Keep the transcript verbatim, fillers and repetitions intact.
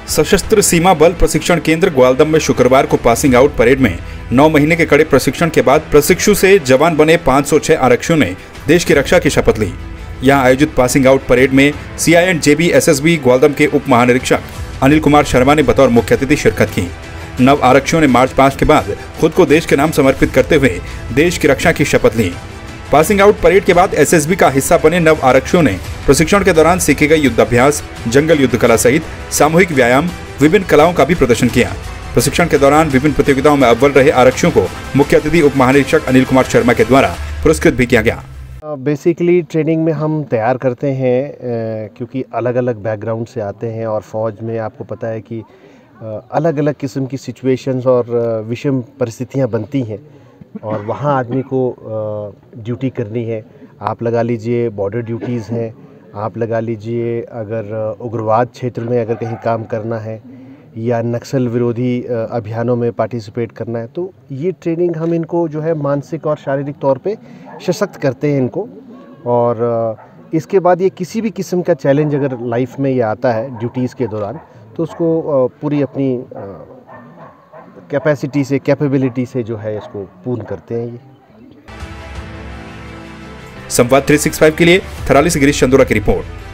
सशस्त्र सीमा बल प्रशिक्षण केंद्र ग्वालदम में शुक्रवार को पासिंग आउट परेड में नौ महीने के कड़े प्रशिक्षण के बाद प्रशिक्षु से जवान बने पाँच सौ छह आरक्षियों ने देश की रक्षा की शपथ ली। यहां आयोजित पासिंग आउट परेड में C I and J B S S B Gwaldam के उप महानिरीक्षक अनिल कुमार शर्मा ने बतौर मुख्य अतिथि शिरकत की। नव आरक्षियों ने मार्च पास्ट के बाद खुद को देश के नाम समर्पित करते हुए देश की रक्षा की शपथ ली। पासिंग आउट परेड के बाद एस एस बी का हिस्सा बने नव आरक्षियों ने प्रशिक्षण के दौरान सीखे गए युद्धाभ्यास, जंगल युद्ध कला सहित सामूहिक व्यायाम, विभिन्न कलाओं का भी प्रदर्शन किया। प्रशिक्षण के दौरान विभिन्न प्रतियोगिताओं में अव्वल रहे आरक्षियों को मुख्य अतिथि उप महानिरीक्षक अनिल कुमार शर्मा के द्वारा पुरस्कृत भी किया गया। बेसिकली ट्रेनिंग में हम तैयार करते हैं क्योंकि अलग अलग बैकग्राउंड से आते हैं और फौज में आपको पता है कि अलग अलग किस्म की सिचुएशंस और विषम परिस्थितियां बनती हैं और वहाँ आदमी को ड्यूटी करनी है। आप लगा लीजिए बॉर्डर ड्यूटीज़ हैं, आप लगा लीजिए अगर उग्रवाद क्षेत्र में अगर कहीं काम करना है या नक्सल विरोधी अभियानों में पार्टिसिपेट करना है, तो ये ट्रेनिंग हम इनको जो है मानसिक और शारीरिक तौर पे सशक्त करते हैं इनको। और इसके बाद ये किसी भी किस्म का चैलेंज अगर लाइफ में ये आता है ड्यूटीज़ के दौरान, तो उसको पूरी अपनी कैपेसिटी से, कैपेबिलिटी से जो है इसको पूर्ण करते हैं। ये संवाद तीन सौ पैंसठ के लिए थराली से गिरीश चंदोरा की रिपोर्ट।